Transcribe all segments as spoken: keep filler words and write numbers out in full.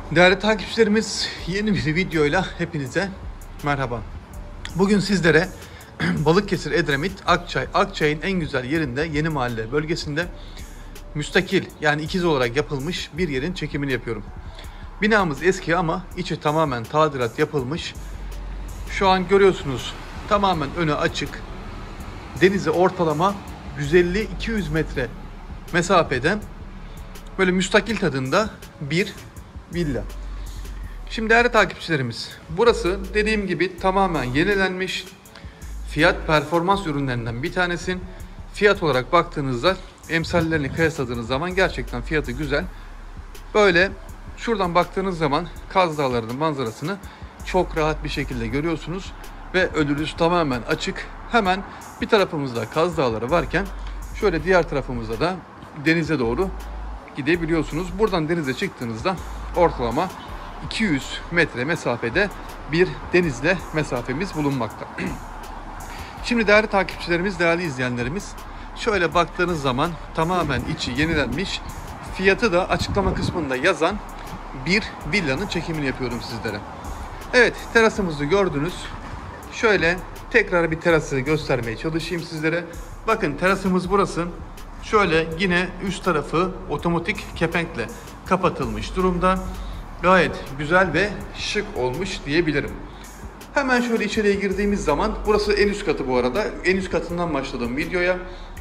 Değerli takipçilerimiz, yeni bir videoyla hepinize merhaba. Bugün sizlere Balıkesir, Edremit, Akçay, Akçay'ın en güzel yerinde, Yeni Mahalle bölgesinde müstakil, yani ikiz olarak yapılmış bir yerin çekimini yapıyorum. Binamız eski ama içi tamamen tadilat yapılmış. Şu an görüyorsunuz, tamamen önü açık. Denize ortalama yüz elli iki yüz metre mesafede böyle müstakil tadında bir villa. Şimdi değerli takipçilerimiz, burası dediğim gibi tamamen yenilenmiş, fiyat performans ürünlerinden bir tanesi. Fiyat olarak baktığınızda emsallerini kıyasladığınız zaman gerçekten fiyatı güzel. Böyle şuradan baktığınız zaman Kaz Dağları'nın manzarasını çok rahat bir şekilde görüyorsunuz ve önünüz tamamen açık. Hemen bir tarafımızda Kaz Dağları varken şöyle diğer tarafımızda da denize doğru gidebiliyorsunuz. Buradan denize çıktığınızda ortalama iki yüz metre mesafede bir denizle mesafemiz bulunmakta. Şimdi değerli takipçilerimiz, değerli izleyenlerimiz, şöyle baktığınız zaman tamamen içi yenilenmiş, fiyatı da açıklama kısmında yazan bir villanın çekimini yapıyorum sizlere. Evet, terasımızı gördünüz. Şöyle tekrar bir terası göstermeye çalışayım sizlere. Bakın, terasımız burası. Şöyle yine üst tarafı otomatik kepenkle kapatılmış durumda. Gayet güzel ve şık olmuş diyebilirim. Hemen şöyle içeriye girdiğimiz zaman, burası en üst katı bu arada. En üst katından başladım videoya.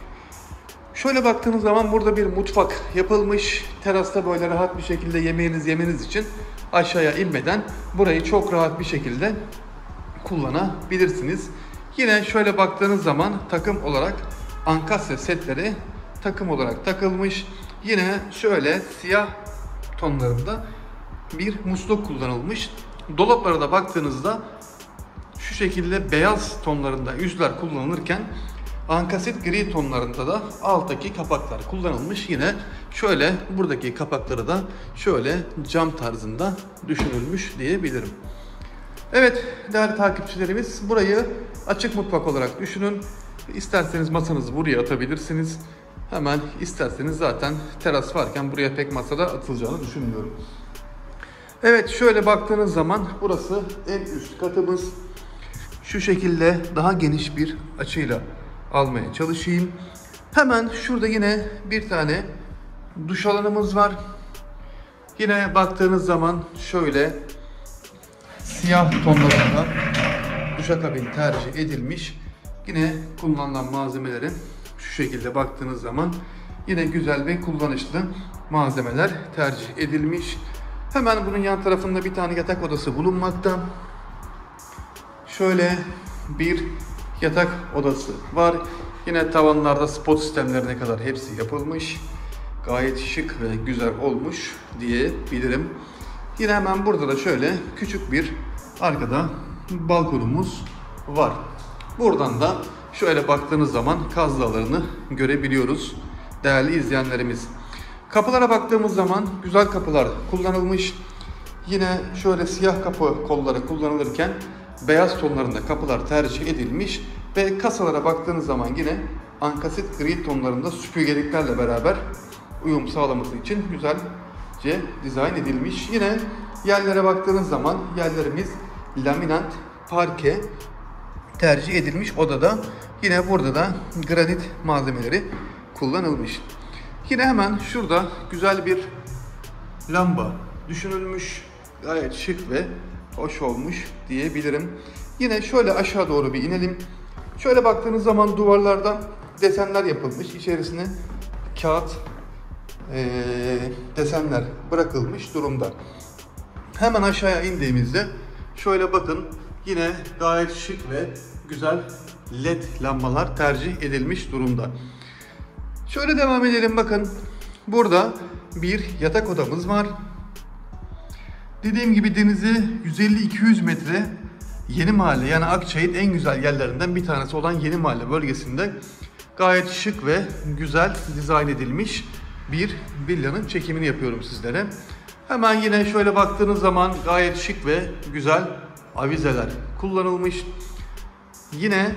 Şöyle baktığınız zaman burada bir mutfak yapılmış. Terasta böyle rahat bir şekilde yemeğinizi yemeniz için aşağıya inmeden burayı çok rahat bir şekilde kullanabilirsiniz. Yine şöyle baktığınız zaman takım olarak ankastre setleri takım olarak takılmış. Yine şöyle siyah tonlarında bir musluk kullanılmış. Dolaplara da baktığınızda şu şekilde beyaz tonlarında yüzler kullanılırken ankasit gri tonlarında da alttaki kapaklar kullanılmış. Yine şöyle buradaki kapakları da şöyle cam tarzında düşünülmüş diyebilirim. Evet değerli takipçilerimiz, burayı açık mutfak olarak düşünün. İsterseniz masanızı buraya atabilirsiniz. Hemen isterseniz zaten teras varken buraya pek masada atılacağını düşünmüyorum. Evet, şöyle baktığınız zaman burası en üst katımız. Şu şekilde daha geniş bir açıyla almaya çalışayım. Hemen şurada yine bir tane duş alanımız var. Yine baktığınız zaman şöyle siyah tonlarında duşakabin tercih edilmiş. Yine kullanılan malzemelerin şu şekilde baktığınız zaman yine güzel ve kullanışlı malzemeler tercih edilmiş. Hemen bunun yan tarafında bir tane yatak odası bulunmakta. Şöyle bir yatak odası var. Yine tavanlarda spot sistemlerine kadar hepsi yapılmış. Gayet şık ve güzel olmuş diyebilirim. Yine hemen burada da şöyle küçük bir arkada balkonumuz var. Buradan da şöyle baktığınız zaman Kaz Dağları'nı görebiliyoruz değerli izleyenlerimiz. Kapılara baktığımız zaman güzel kapılar kullanılmış. Yine şöyle siyah kapı kolları kullanılırken beyaz tonlarında kapılar tercih edilmiş. Ve kasalara baktığınız zaman yine ankasit gri tonlarında süpürgeliklerle beraber uyum sağlaması için güzelce dizayn edilmiş. Yine yerlere baktığınız zaman yerlerimiz laminat parke tercih edilmiş odada. Yine burada da granit malzemeleri kullanılmış. Yine hemen şurada güzel bir lamba düşünülmüş. Gayet şık ve hoş olmuş diyebilirim. Yine şöyle aşağı doğru bir inelim. Şöyle baktığınız zaman duvarlarda desenler yapılmış. İçerisine kağıt ee, desenler bırakılmış durumda. Hemen aşağıya indiğimizde şöyle bakın, yine gayet şık ve güzel led lambalar tercih edilmiş durumda. Şöyle devam edelim, bakın. Burada bir yatak odamız var. Dediğim gibi denize yüz elli iki yüz metre, Yeni Mahalle, yani Akçay'ın en güzel yerlerinden bir tanesi olan Yeni Mahalle bölgesinde gayet şık ve güzel dizayn edilmiş bir villanın çekimini yapıyorum sizlere. Hemen yine şöyle baktığınız zaman gayet şık ve güzel avizeler kullanılmış. Yine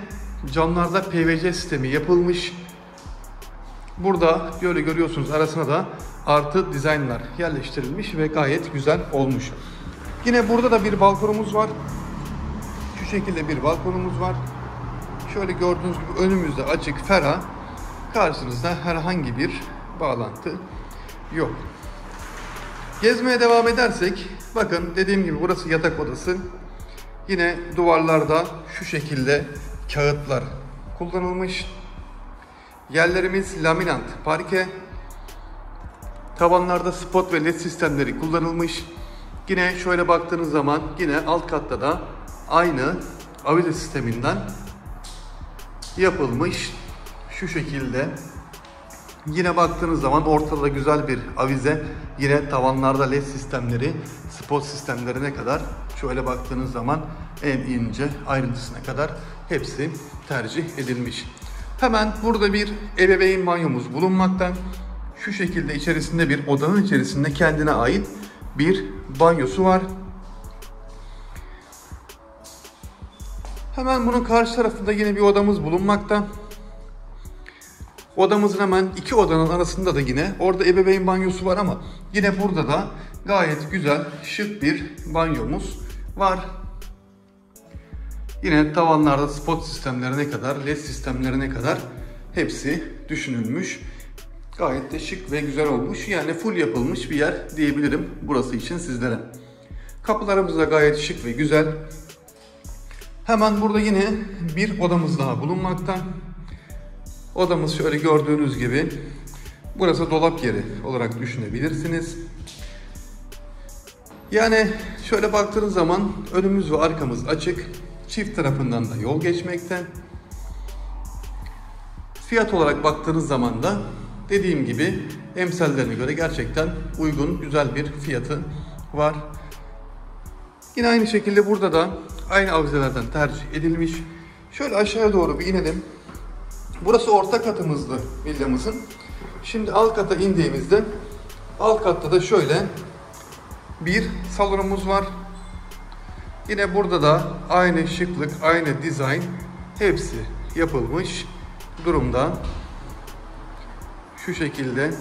camlarda P V C sistemi yapılmış. Burada böyle görüyorsunuz, arasına da artı dizaynlar yerleştirilmiş ve gayet güzel olmuş. Yine burada da bir balkonumuz var. Şu şekilde bir balkonumuz var. Şöyle gördüğünüz gibi önümüzde açık, ferah. Karşınızda herhangi bir bağlantı yok. Gezmeye devam edersek, bakın dediğim gibi burası yatak odası. Yine duvarlarda şu şekilde kağıtlar kullanılmış. Yerlerimiz laminant parke. Tavanlarda spot ve led sistemleri kullanılmış. Yine şöyle baktığınız zaman yine alt katta da aynı avize sisteminden yapılmış. Şu şekilde. Yine baktığınız zaman ortada güzel bir avize. Yine tavanlarda led sistemleri, spot sistemlerine kadar şöyle baktığınız zaman en ince ayrıntısına kadar hepsi tercih edilmiş. Hemen burada bir ebeveyn banyomuz bulunmakta. Şu şekilde içerisinde bir odanın içerisinde kendine ait bir banyosu var. Hemen bunun karşı tarafında yine bir odamız bulunmakta. Odamızın hemen iki odanın arasında da yine orada ebeveyn banyosu var ama yine burada da gayet güzel, şık bir banyomuz var. Yine tavanlarda spot sistemlerine kadar, led sistemlerine kadar hepsi düşünülmüş. Gayet de şık ve güzel olmuş. Yani full yapılmış bir yer diyebilirim burası için sizlere. Kapılarımız da gayet şık ve güzel. Hemen burada yine bir odamız daha bulunmakta. Odamız şöyle gördüğünüz gibi. Burası dolap yeri olarak düşünebilirsiniz. Yani şöyle baktığınız zaman önümüz ve arkamız açık. Çift tarafından da yol geçmekte. Fiyat olarak baktığınız zaman da dediğim gibi emsallerine göre gerçekten uygun, güzel bir fiyatı var. Yine aynı şekilde burada da aynı avizelerden tercih edilmiş. Şöyle aşağıya doğru bir inelim. Burası orta katımızdı villamızın. Şimdi alt kata indiğimizde alt katta da şöyle bir salonumuz var. Yine burada da aynı şıklık, aynı dizayn hepsi yapılmış durumda. Şu şekilde.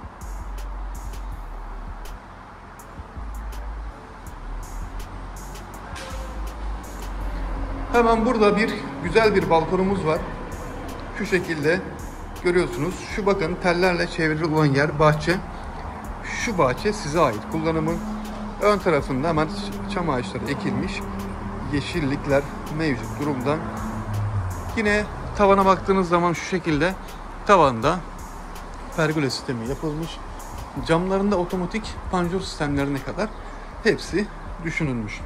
Hemen burada bir güzel bir balkonumuz var. Şu şekilde görüyorsunuz. Şu bakın tellerle çevrili olan yer bahçe. Şu bahçe size ait kullanımı. Ön tarafında hemen çam ağaçları ekilmiş. Yeşillikler mevcut durumda. Yine tavana baktığınız zaman şu şekilde tavanda pergola sistemi yapılmış. Camlarında otomatik panjur sistemlerine kadar hepsi düşünülmüş.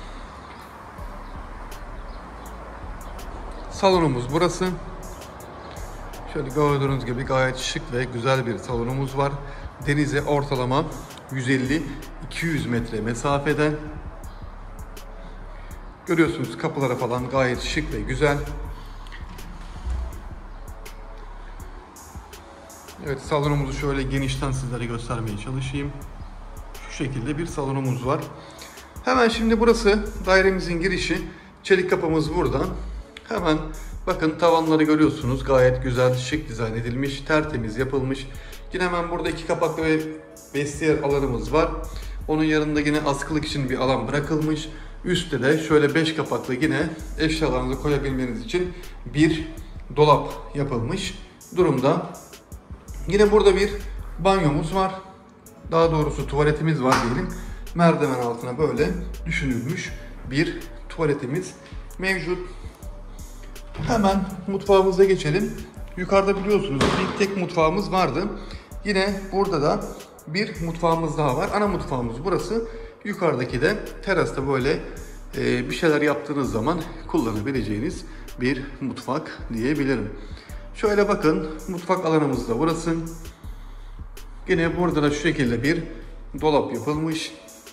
Salonumuz burası. Şöyle gördüğünüz gibi gayet şık ve güzel bir salonumuz var. Denize ortalama yüz elli iki yüz metre mesafede. Görüyorsunuz kapılara falan gayet şık ve güzel. Evet, salonumuzu şöyle genişten sizlere göstermeye çalışayım. Şu şekilde bir salonumuz var. Hemen şimdi burası dairemizin girişi. Çelik kapımız burada. Hemen bakın tavanları görüyorsunuz. Gayet güzel, şık dizayn edilmiş, tertemiz yapılmış. Yine hemen burada iki kapaklı ve vestiyer alanımız var. Onun yanında yine askılık için bir alan bırakılmış. Üstte de şöyle beş kapaklı yine eşyalarınızı koyabilmeniz için bir dolap yapılmış durumda. Yine burada bir banyomuz var. Daha doğrusu tuvaletimiz var diyelim. Merdiven altına böyle düşünülmüş bir tuvaletimiz mevcut. Hemen mutfağımıza geçelim. Yukarıda biliyorsunuz bir tek mutfağımız vardı. Yine burada da bir mutfağımız daha var. Ana mutfağımız burası. Yukarıdaki de terasta böyle e, bir şeyler yaptığınız zaman kullanabileceğiniz bir mutfak diyebilirim. Şöyle bakın, mutfak alanımız da burası. Yine burada da şu şekilde bir dolap yapılmış.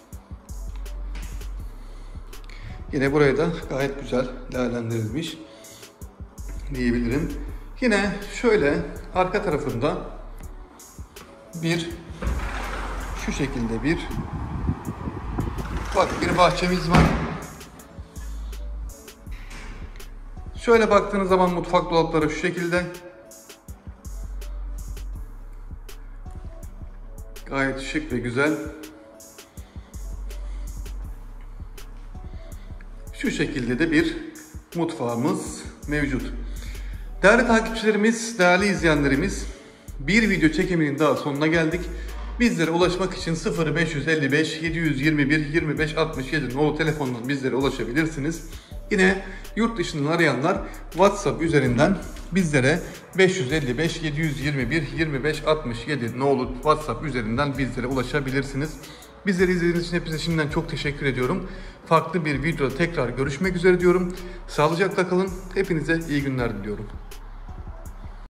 Yine buraya da gayet güzel değerlendirilmiş diyebilirim. Yine şöyle arka tarafında bir şu şekilde bir bak bir bahçemiz var. Şöyle baktığınız zaman mutfak dolapları şu şekilde. Gayet şık ve güzel. Şu şekilde de bir mutfağımız mevcut. Değerli takipçilerimiz, değerli izleyenlerimiz, bir video çekiminin daha sonuna geldik. Bizlere ulaşmak için sıfır beş elli beş yedi yüz yirmi bir yirmi beş altmış yedi nolu telefondan bizlere ulaşabilirsiniz. Yine yurt dışından arayanlar WhatsApp üzerinden bizlere beş elli beş yedi yüz yirmi bir yirmi beş altmış yedi nolu WhatsApp üzerinden bizlere ulaşabilirsiniz. Bizleri izlediğiniz için hepinize şimdiden çok teşekkür ediyorum. Farklı bir videoda tekrar görüşmek üzere diyorum. Sağlıcakla kalın. Hepinize iyi günler diliyorum.